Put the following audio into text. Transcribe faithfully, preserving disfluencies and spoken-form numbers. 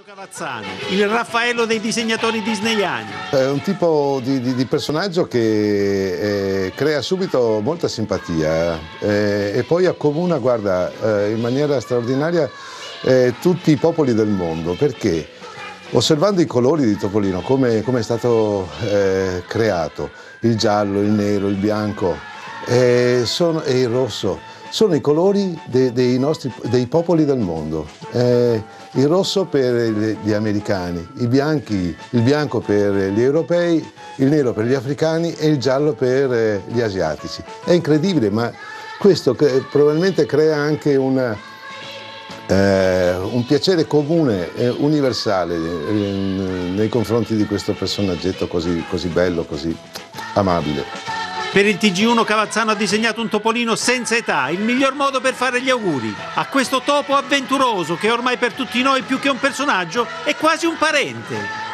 Cavazzano, il Raffaello dei disegnatori disneyani. È un tipo di, di, di personaggio che eh, crea subito molta simpatia eh, e poi accomuna, guarda, eh, in maniera straordinaria eh, tutti i popoli del mondo, perché osservando i colori di Topolino, come, come è stato eh, creato, il giallo, il nero, il bianco eh, sono, e il rosso, sono i colori de, dei, nostri, dei popoli del mondo. Eh, il rosso per gli americani, i bianchi, il bianco per gli europei, il nero per gli africani e il giallo per gli asiatici. È incredibile, ma questo probabilmente crea anche una, eh, un piacere comune, eh, universale eh, nei confronti di questo personaggetto così, così bello, così amabile. Per il T G uno Cavazzano ha disegnato un topolino senza età, il miglior modo per fare gli auguri a questo topo avventuroso che ormai per tutti noi più che un personaggio è quasi un parente.